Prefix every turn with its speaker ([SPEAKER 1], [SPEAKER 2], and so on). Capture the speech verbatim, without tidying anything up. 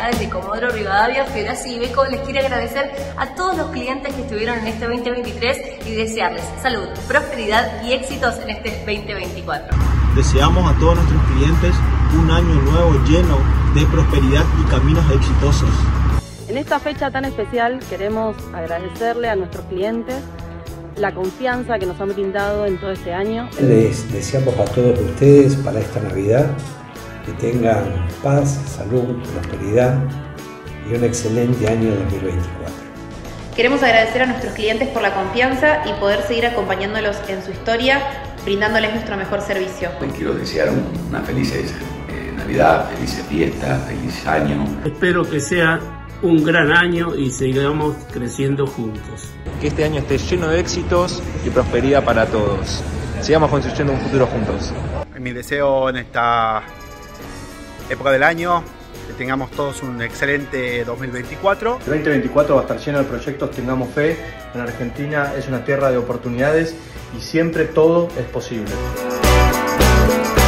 [SPEAKER 1] acá desde Comodoro Rivadavia, Federación Iveco les quiere agradecer a todos los clientes que estuvieron en este veinte veintitrés y desearles salud, prosperidad y éxitos en este veinte veinticuatro.
[SPEAKER 2] Deseamos a todos nuestros clientes un año nuevo lleno de prosperidad y caminos exitosos.
[SPEAKER 3] En esta fecha tan especial queremos agradecerle a nuestros clientes la confianza que nos han brindado en todo este año.
[SPEAKER 4] Les deseamos a todos ustedes para esta Navidad que tengan paz, salud, prosperidad y un excelente año dos mil veinticuatro.
[SPEAKER 5] Queremos agradecer a nuestros clientes por la confianza y poder seguir acompañándolos en su historia, brindándoles nuestro mejor servicio.
[SPEAKER 6] Les quiero desear una feliz eh, Navidad, felices fiestas, feliz año.
[SPEAKER 7] Espero que sea un gran año y sigamos creciendo juntos.
[SPEAKER 8] Que este año esté lleno de éxitos y prosperidad para todos. Sigamos construyendo un futuro juntos.
[SPEAKER 9] Mi deseo en esta época del año, que tengamos todos un excelente dos mil veinticuatro.
[SPEAKER 10] El veinte veinticuatro va a estar lleno de proyectos, tengamos fe. En Argentina es una tierra de oportunidades y siempre todo es posible.